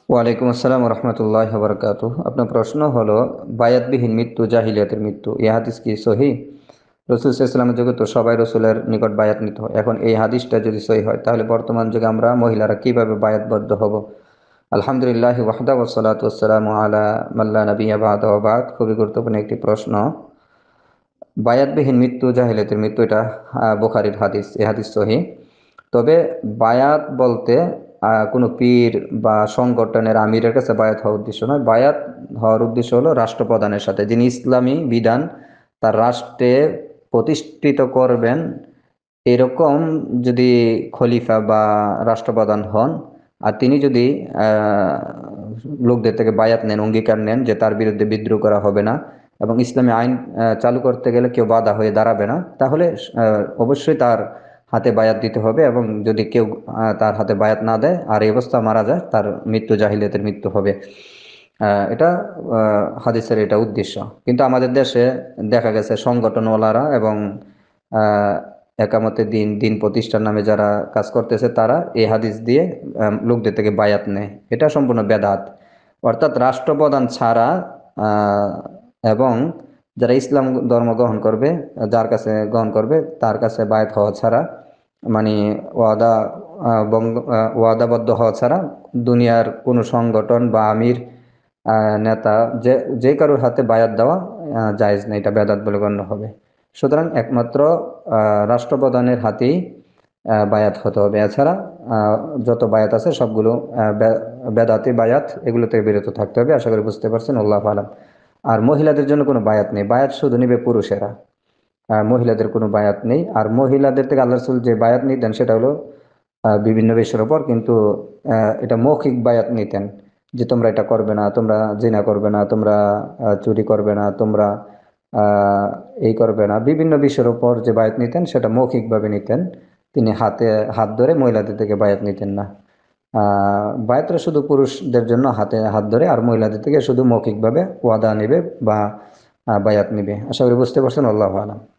ওয়ালাইকুম আসসালাম রহমতুল্লাহ বরকাতুহ। আপনার প্রশ্ন হলো বায়াতবিহীন মৃত্যু জাহিলিয়াতের মৃত্যু, এই হাদিস কি সহি? রসুল সাল্লামের যুগে তো সবাই রসুলের নিকট বায়াত নিত। এখন এই হাদিসটা যদি সহি হয় তাহলে বর্তমান যুগে আমরা মহিলারা কিভাবে বায়াতবদ্ধ হব? আলহামদুলিল্লাহ ওয়াহদা ওয়াসসালাতু ওয়াসসালামু আলা মাল্লা নাবিয়্যা বা'দা ওয়া বা'দ। খুবই গুরুত্বপূর্ণ একটি প্রশ্ন। বায়াতবিহীন মৃত্যু জাহিলিয়াতের মৃত্যু, এটা বুখারীর হাদিস, এই হাদিস সহি। তবে বায়াত বলতে কোনো পীর বা সংগঠনের আমিরের কাছে বায়াত হওয়ার উদ্দেশ্য নয়। বায়াত হওয়ার উদ্দেশ্য হলো রাষ্ট্রপ্রধানের সাথে, যিনি ইসলামী বিধান তার রাষ্ট্রে প্রতিষ্ঠিত করবেন, এরকম যদি খলিফা বা রাষ্ট্রপ্রধান হন, আর তিনি যদি লোকদের থেকে বায়াত নেন, অঙ্গীকার নেন যে তার বিরুদ্ধে বিদ্রোহ করা হবে না এবং ইসলামী আইন চালু করতে গেলে কেউ বাধা হয়ে দাঁড়াবে না, তাহলে অবশ্যই তার হাতে বায়াত দিতে হবে। এবং যদি কেউ তার হাতে বায়াত না দেয় আর এই অবস্থা মারা যায়, তার মৃত্যু জাহিলিয়াতের মৃত্যু হবে। এটা হাদিসের এটা উদ্দেশ্য। কিন্তু আমাদের দেশে দেখা গেছে সংগঠনওয়ালারা এবং আহ, একামতে দিন দিন প্রতিষ্ঠান নামে যারা কাজ করতেছে, তারা এই হাদিস দিয়ে লোকদের থেকে বায়াত নেয়। এটা সম্পূর্ণ বেদাত। অর্থাৎ রাষ্ট্রপ্রধান ছাড়া আহ, এবং যারা ইসলাম ধর্ম গ্রহণ করবে, যার কাছে গ্রহণ করবে তার কাছে বায়াত হওয়া ছাড়া, মানে ওয়াদা ওয়াদাবদ্ধ হওয়া ছাড়া দুনিয়ার কোনো সংগঠন বা আমির নেতা যে যে কারোর হাতে বায়াত দেওয়া জায়েজ নেই, এটা বেদাত বলে গণ্য হবে। সুতরাং একমাত্র রাষ্ট্রপ্রধানের হাতেই বায়াত হতে হবে। এছাড়া যত বায়াত আছে সবগুলো বেদাতি বায়াত, এগুলো থেকে বিরত থাকতে হবে। আশা করি বুঝতে পারছেন। আল্লাহ আলাম। আর মহিলাদের জন্য কোনো বায়াত নেই, বায়াত শুধু নিবে পুরুষেরা, মহিলাদের কোনো বায়াত নেই। আর মহিলাদের থেকে আল্লাহ রাসূল যে বায়াত নিতেন সেটা হলো বিভিন্ন বিষয়ের ওপর, কিন্তু এটা মৌখিক বায়াত নিতেন যে তোমরা এটা করবে না, তোমরা জিনা করবে না, তোমরা চুরি করবে না, তোমরা আহ, এই করবে না, বিভিন্ন বিষয়ের ওপর যে বায়াত নিতেন সেটা মৌখিকভাবে নিতেন। তিনি হাতে হাত ধরে মহিলাদের থেকে বায়াত নিতেন না। বায়াতটা শুধু পুরুষদের জন্য হাতে হাত ধরে, আর মহিলাদের থেকে শুধু মৌখিকভাবে ওয়াদা নিবে বা বায়াত নিবে। আশা করি বুঝতে পারছেন। আল্লাহু আলাম।